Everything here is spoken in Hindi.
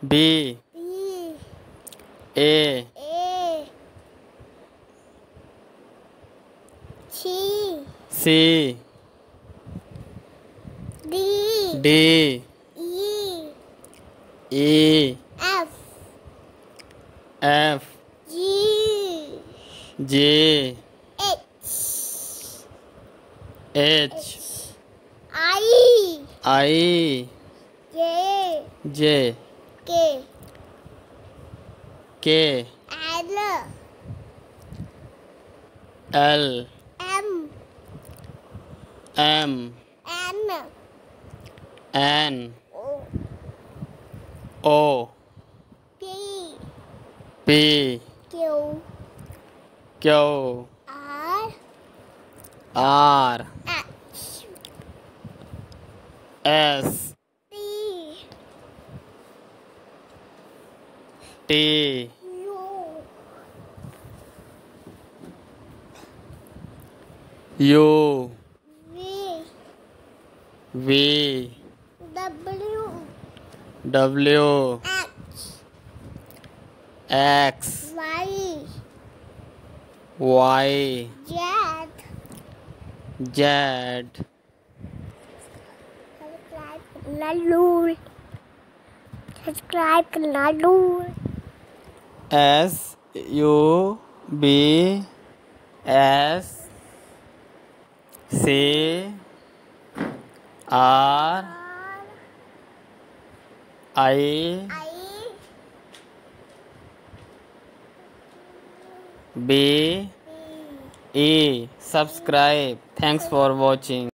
B B A A C C D D E E F F G J H H I I J J K K L L M M N N O O P P Q Q R R H S T T U U V V W W X X Y Y Z Z subscribe करना जरूर S U B S C R I B E. Subscribe. Thanks for watching.